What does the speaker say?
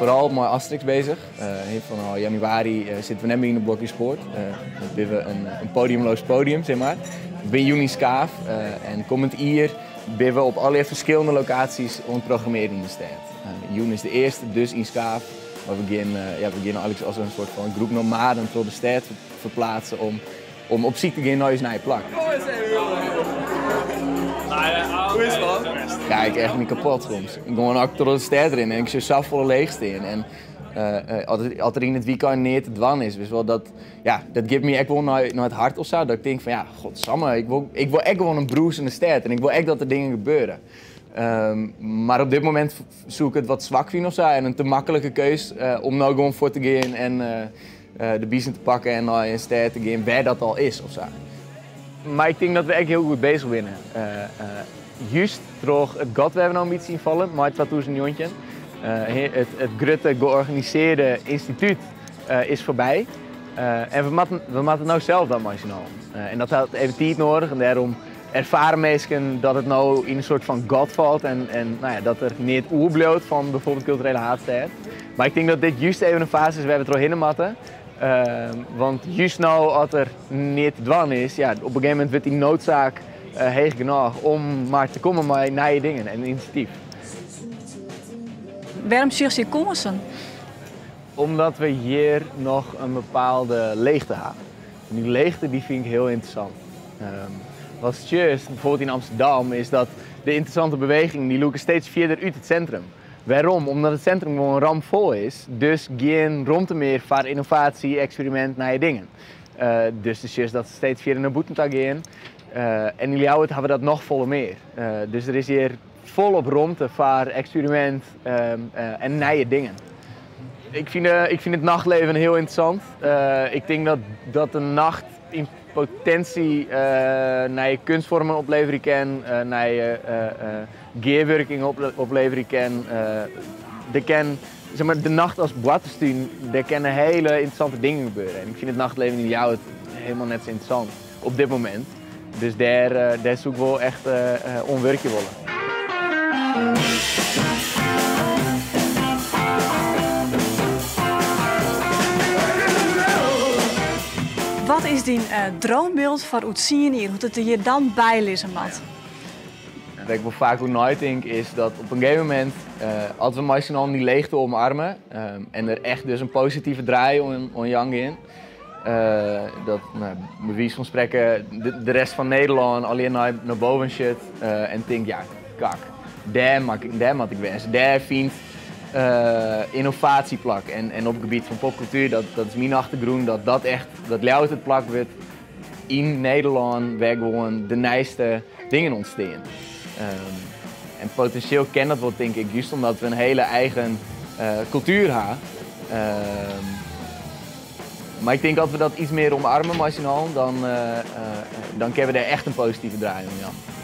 vooral met Asterix bezig. Van januari zitten we net meer in de blokje sport. We hebben een podiumloos podium, zeg maar. Bij Juni Skaaf en komend jaar zijn we op allerlei verschillende locaties ontprogrammeren in de stad. Juni is de eerste, dus in Skaaf. Maar we gaan eigenlijk als een soort van groep nomaden door de stad verplaatsen om op ziek te gaan naar je nieuwe plek. Hoe is dat? Ja, ik echt niet kapot soms. Ik gewoon ook door de stad erin en ik zou zelf volle leeg staan. En als er in het weekend niet te dwan is, dus wel dat geeft me echt wel naar het hart of zo. Dat ik denk van ja, godsamme, ik wil echt gewoon een broes in de stad en ik wil echt dat er dingen gebeuren. Maar op dit moment zoek ik het wat zwak vind of zo en een te makkelijke keus om nou gewoon voor te gaan en de biezen te pakken en naar een stad te gaan waar dat al is of zo. Maar ik denk dat we echt heel goed bezig zijn. Juist door het gat waar we nou een beetje zien vallen, maar 2019. Het grote georganiseerde instituut is voorbij. En we moeten nou zelf dat maar zien. En dat had even tijd nodig en daarom ervaren mensen dat het nou in een soort van gat valt en dat er niet oerbloot van bijvoorbeeld culturele haatstijd. Maar ik denk dat dit juist even een fase is waar we er doorheen moeten. Want juist nou als er niet dwan is, ja, op een gegeven moment wordt die noodzaak heeg genoeg om maar te komen met nieuwe dingen en initiatief. Waarom zie je kansen? Omdat we hier nog een bepaalde leegte hebben. En die leegte die vind ik heel interessant. Wat het juist, bijvoorbeeld in Amsterdam, is dat de interessante beweging die lopen steeds verder uit het centrum. Waarom? Omdat het centrum gewoon rampvol is. Dus geen ruimte meer voor innovatie, experiment, nieuwe dingen. Dus het is juist dat ze steeds verder naar buiten gaan. En in Ljouwert hebben we dat nog volle meer. Dus er is hier volop ruimte voor experiment en nieuwe dingen. Ik vind het nachtleven heel interessant. Ik denk dat de nacht in potentie naar kunstvormen opleveren kan, naar gearwerking opleveren kan. De nacht als boatestuin, daar kunnen hele interessante dingen gebeuren. En ik vind het nachtleven in Ljouwert helemaal net zo interessant op dit moment. Dus daar zoek ik wel echt onwerkje willen. Wat is die droombeeld voor Oetzien hier? Hoe het er hier dan bij lezen mat? Wat ik wel vaak hoe nooit denk is dat op een gegeven moment, als we meestal die leegte omarmen en er echt dus een positieve draai om Yang in. Dat bij wie van spreken de rest van Nederland alleen naar boven zit en denkt ja, kak, daar moet ik wezen. Daar vindt innovatieplak en op het gebied van popcultuur, dat is mijn achtergrond, dat Ljouwert het plak wordt in Nederland waar gewoon de nieuwste dingen ontstaan. En potentieel ken dat wel denk ik, juist omdat we een hele eigen cultuur hebben. Maar ik denk dat we dat iets meer omarmen, dan kunnen we er echt een positieve draai in. Ja.